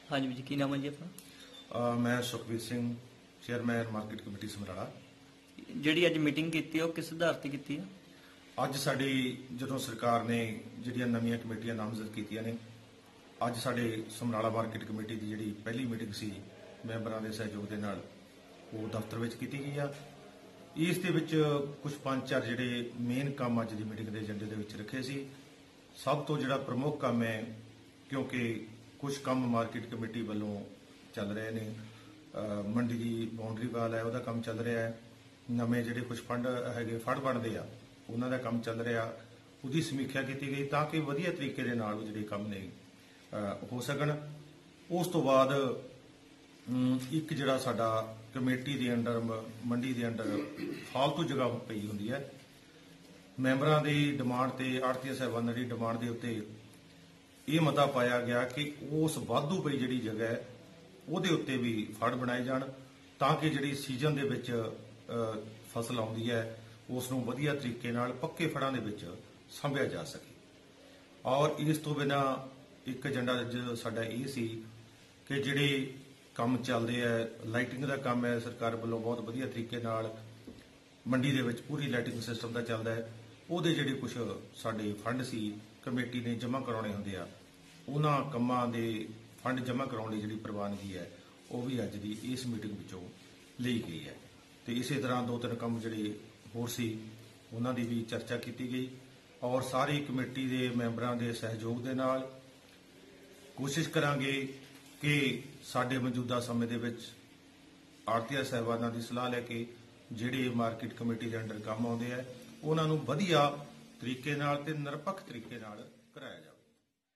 हाँ जी की नाम है जी अपना? मैं Sukhbir Singh chairman market committee Samrala. ਜਿਹੜੀ ਅੱਜ ਮੀਟਿੰਗ ਕੀਤੀ ਉਹ ਕਿਸ ਆਧਾਰ ਤੇ ਕੀਤੀ ਹੈ? ਅੱਜ ਸਾਡੀ ਜਦੋਂ ਸਰਕਾਰ ਨੇ ਜਿਹੜੀਆਂ ਨਵੀਆਂ ਕਮੇਟੀਆਂ ਨਾਮਜ਼ਦ ਕੀਤੀਆਂ ਨੇ, ਅੱਜ ਸਾਡੇ ਸਮਰਾਲਾ ਮਾਰਕੀਟ ਕਮੇਟੀ ਦੀ ਜਿਹੜੀ ਪਹਿਲੀ ਮੀਟਿੰਗ ਸੀ ਮੈਂਬਰਾਂ ਦੇ ਸਹਿਯੋਗ ਦੇ ਨਾਲ ਉਹ ਦਫ਼ਤਰ ਵਿੱਚ ਕੀਤੀ ਗਈ ਆ। ਇਸ ਦੇ ਵਿੱਚ ਕੁਝ ਪੰਜ ਚਾਰ ਜਿਹੜੇ ਮੇਨ ਕੰਮ ਅੱਜ ਦੀ ਮੀਟਿੰਗ ਦੇ ਏਜੰਡੇ ਦੇ ਵਿੱਚ ਰੱਖੇ ਸੀ। ਸਭ ਤੋਂ ਜਿਹੜਾ ਪ੍ਰਮੁੱਖ ਕੰਮ ਹੈ, ਕਿਉਂਕਿ ਕੁਝ ਕੰਮ ਮਾਰਕੀਟ ਕਮੇਟੀ ਵੱਲੋਂ ਚੱਲ ਰਹੇ ਨੇ, ਮੰਡੀ ਦੀ ਬਾਉਂਡਰੀ ਵਾਲ ਹੈ ਉਹਦਾ ਕੰਮ ਚੱਲ ਰਿਹਾ ਹੈ, ਨਵੇਂ ਜਿਹੜੇ ਕੁਝ ਫੰਡ ਹੈਗੇ ਫੜ ਬਣਦੇ ਆ ਉਹਨਾਂ ਦਾ ਕੰਮ ਚੱਲ ਰਿਹਾ, ਉਹਦੀ ਸਮੀਖਿਆ ਕੀਤੀ ਗਈ ਤਾਂ ਕਿ ਵਧੀਆ ਤਰੀਕੇ ਦੇ ਨਾਲ ਉਹ ਜਿਹੜੇ ਕੰਮ ਨੇ ਹੋ ਸਕਣ। ਉਸ ਤੋਂ ਬਾਅਦ ਇੱਕ ਜਿਹੜਾ ਸਾਡਾ ਕਮੇਟੀ ਦੇ ਅੰਡਰ ਮੰਡੀ ਦੇ ਅੰਡਰ ਫਾਲਤੂ ਜਗ੍ਹਾ ਪਈ ਹੁੰਦੀ ਹੈ, ਮੈਂਬਰਾਂ ਦੀ ਡਿਮਾਂਡ ਤੇ ਆੜ੍ਹਤੀਆ ਸਾਹਿਬਾਨਾਂ ਦੀ ਡਿਮਾਂਡ ਦੇ ਉੱਤੇ ਇਹ ਮਤਾ ਪਾਇਆ ਗਿਆ ਕਿ ਉਸ ਵਾਧੂ ਪਈ ਜਿਹੜੀ ਜਗ੍ਹਾ ਹੈ ਉਹਦੇ ਉੱਤੇ ਵੀ ਫੜ ਬਣਾਏ ਜਾਣ ਤਾਂ ਕਿ ਜਿਹੜੀ ਸੀਜ਼ਨ ਦੇ ਵਿੱਚ ਫਸਲ ਆਉਂਦੀ ਹੈ ਉਸ ਨੂੰ ਵਧੀਆ ਤਰੀਕੇ ਨਾਲ ਪੱਕੇ ਫੜਾਂ ਦੇ ਵਿੱਚ ਸੰਭਿਆ ਜਾ ਸਕੇ। ਔਰ ਇਸ ਤੋਂ ਬਿਨਾਂ ਇੱਕ ਏਜੰਡਾ ਸਾਡਾ ਇਹ ਸੀ ਕਿ ਜਿਹੜੇ ਕੰਮ ਚੱਲਦੇ ਆ, ਲਾਈਟਿੰਗ ਦਾ ਕੰਮ ਹੈ, ਸਰਕਾਰ ਵੱਲੋਂ ਬਹੁਤ ਵਧੀਆ ਤਰੀਕੇ ਨਾਲ ਮੰਡੀ ਦੇ ਵਿੱਚ ਪੂਰੀ ਲਾਈਟਿੰਗ ਸਿਸਟਮ ਦਾ ਚੱਲਦਾ ਹੈ, ਉਹਦੇ ਜਿਹੜੇ ਕੁਝ ਸਾਡੇ ਫੰਡ ਸੀ ਕਮੇਟੀ ਨੇ ਜਮ੍ਹਾਂ ਕਰਾਉਣੇ ਹੁੰਦੇ ਆ, ਉਹਨਾਂ ਕੰਮਾਂ ਦੇ ਫੰਡ ਜਮ੍ਹਾਂ ਕਰਾਉਣ ਲਈ ਜਿਹੜੀ ਪ੍ਰਵਾਨਗੀ ਹੈ ਉਹ ਵੀ ਅੱਜ ਦੀ ਇਸ ਮੀਟਿੰਗ ਵਿੱਚੋਂ ਲਈ ਗਈ ਹੈ। ਤੇ ਇਸੇ ਤਰ੍ਹਾਂ ਦੋ ਤਿੰਨ ਕੰਮ ਜਿਹੜੇ ਹੋਰ ਸੀ ਉਹਨਾਂ ਦੀ ਵੀ ਚਰਚਾ ਕੀਤੀ ਗਈ ਔਰ ਸਾਰੀ ਕਮੇਟੀ ਦੇ ਮੈਂਬਰਾਂ ਦੇ ਸਹਿਯੋਗ ਦੇ ਨਾਲ ਕੋਸ਼ਿਸ਼ ਕਰਾਂਗੇ ਕਿ ਸਾਡੇ ਮੌਜੂਦਾ ਸਮੇਂ ਦੇ ਵਿੱਚ ਆੜ੍ਹਤੀਆ ਸਾਹਿਬਾਨਾਂ ਦੀ ਸਲਾਹ ਲੈ ਕੇ ਜਿਹੜੇ ਮਾਰਕੀਟ ਕਮੇਟੀ ਦੇ ਅੰਡਰ ਕੰਮ ਆਉਂਦੇ ਆ ਉਹਨਾਂ ਨੂੰ ਵਧੀਆ ਤਰੀਕੇ ਨਾਲ ਤੇ ਨਿਰਪੱਖ ਤਰੀਕੇ ਨਾਲ